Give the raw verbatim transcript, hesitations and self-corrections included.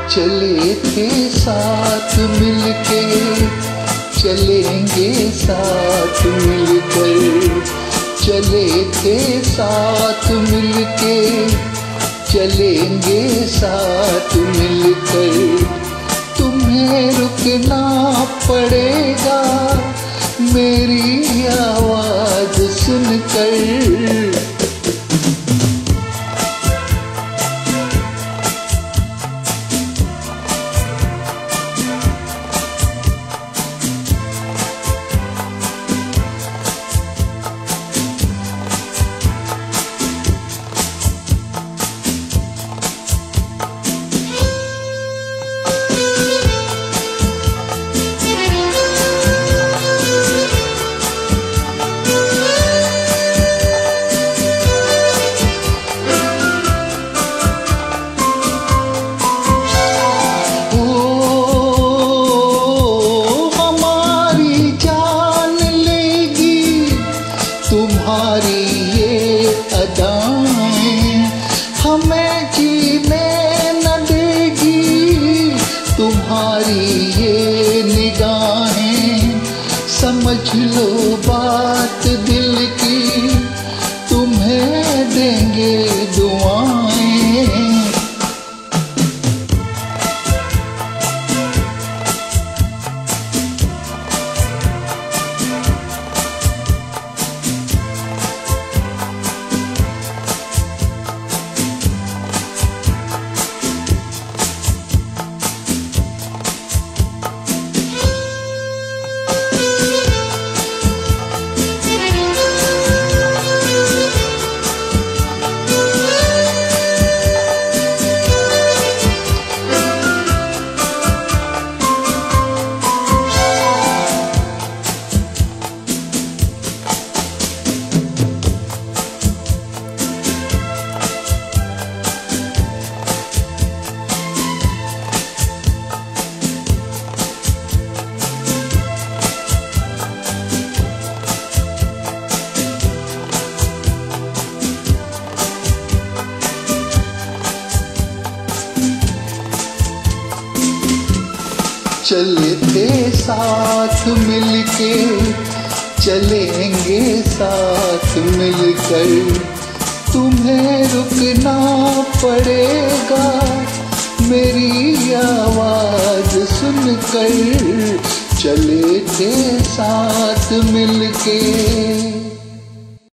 चले थे साथ मिलके, चलेंगे साथ मिलकर। चले थे साथ मिलके, चलेंगे साथ मिलकर। तुम्हें रुकना पड़ेगा मेरी आवाज सुनकर। तुम्हारी ये अदाएं हमें जीने न देगी, तुम्हारी ये निगाहें समझ लो बात दिल की, तुम्हें देंगे दुआएं। चले थे साथ मिलके, चलेंगे साथ मिलकर। तुम्हें रुकना पड़ेगा मेरी आवाज सुनकर। चले थे साथ मिलके।